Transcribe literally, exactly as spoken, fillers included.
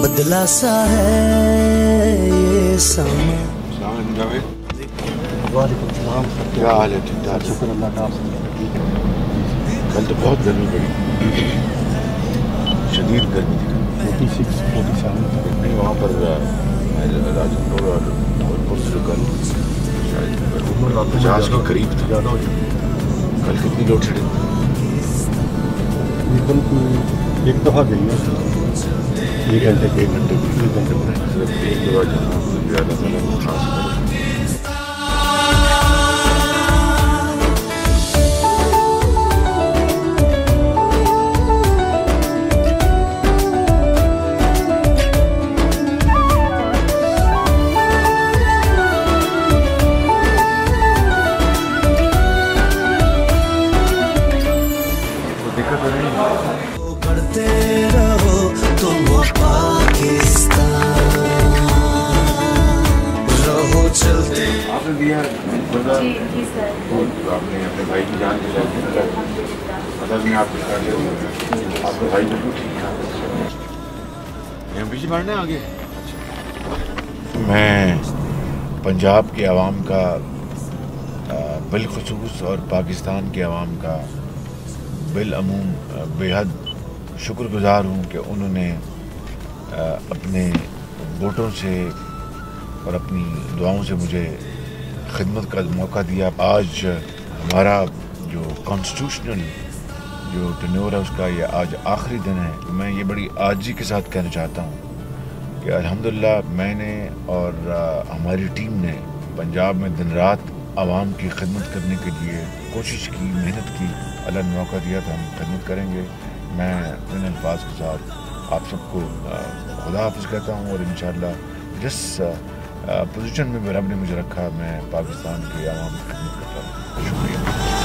بدلا سا ہے یہ سما. وعلیکم السلام. کیا حال ہے؟ ٹھیک ٹھاک؟ شکر اللہ کا. آپ کل تو بہت گرمی پڑی، شدید گرمی تھی. فورٹی سکس فورٹی سیون نہیں وہاں پر راجن پور اور دھولپور سے کل شاید پچاس کے قریب تھا. زیادہ ہو جائے. کل کتنی لوڈ شیڈنگ؟ کل ایک دفعہ گئی ہے ایک گھنٹے ایک گھنٹے ایک گھنٹے میں. صرف ایک دفعہ جہاں زیادہ تعالیٰ خاص کر کرتے رہو تم پاکستان رہو چلتے. آپ نے دیا آپ نے اپنے بھائی کی جان دیا اصل میں آپ کے آپ کا بھائی بالکل ٹھیک ٹھاک. یہاں پیچھے بڑھنا آگے. میں پنجاب کے عوام کا بالخصوص اور پاکستان کے عوام کا بالعموم بے حد شکر گزار ہوں کہ انہوں نے اپنے ووٹوں سے اور اپنی دعاؤں سے مجھے خدمت کا موقع دیا. آج ہمارا جو کانسٹیٹیوشنل جو ٹینیور ہے اس کا یہ آج آخری دن ہے. میں یہ بڑی عاجزی کے ساتھ کہنا چاہتا ہوں کہ الحمدللہ میں نے اور ہماری ٹیم نے پنجاب میں دن رات عوام کی خدمت کرنے کے لیے کوشش کی، محنت کی. اللہ نے موقع دیا تو ہم خدمت کریں گے. میں ان الفاظ کے ساتھ آپ سب کو خدا حافظ کہتا ہوں اور انشاءاللہ جس پوزیشن میں رب نے مجھے رکھا میں پاکستان کے عوام کی خدمت کرتا ہوں. شکریہ.